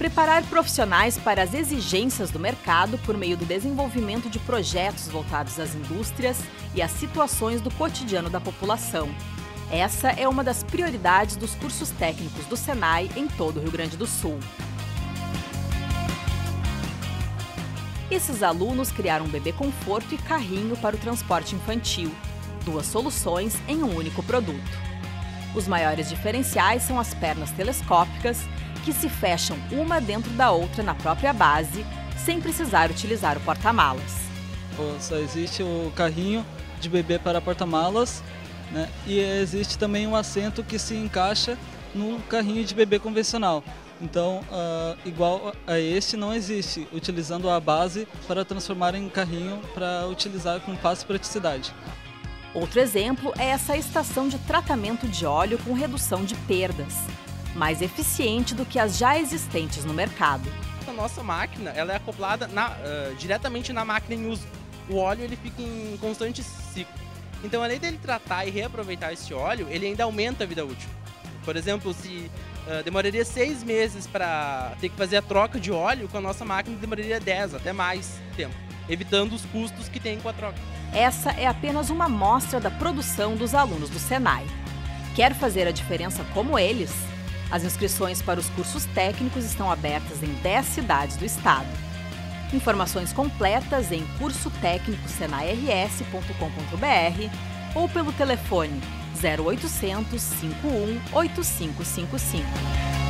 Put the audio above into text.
Preparar profissionais para as exigências do mercado por meio do desenvolvimento de projetos voltados às indústrias e às situações do cotidiano da população. Essa é uma das prioridades dos cursos técnicos do Senai em todo o Rio Grande do Sul. Esses alunos criaram um bebê conforto e carrinho para o transporte infantil, 2 soluções em um único produto. Os maiores diferenciais são as pernas telescópicas, que se fecham uma dentro da outra na própria base, sem precisar utilizar o porta-malas. Só existe o carrinho de bebê para porta-malas, né? E existe também um assento que se encaixa no carrinho de bebê convencional. Então, igual a este não existe, utilizando a base para transformar em carrinho para utilizar com fácil praticidade. Outro exemplo é essa estação de tratamento de óleo com redução de perdas, mais eficiente do que as já existentes no mercado. A nossa máquina ela é acoplada diretamente na máquina em uso. O óleo ele fica em constante ciclo. Então, além dele tratar e reaproveitar esse óleo, ele ainda aumenta a vida útil. Por exemplo, se demoraria 6 meses para ter que fazer a troca de óleo, com a nossa máquina demoraria 10, até mais tempo, evitando os custos que tem com a troca. Essa é apenas uma amostra da produção dos alunos do Senai. Quer fazer a diferença como eles? As inscrições para os cursos técnicos estão abertas em 10 cidades do estado. Informações completas em cursotecnicosenairs.com.br ou pelo telefone 0800 51 8555.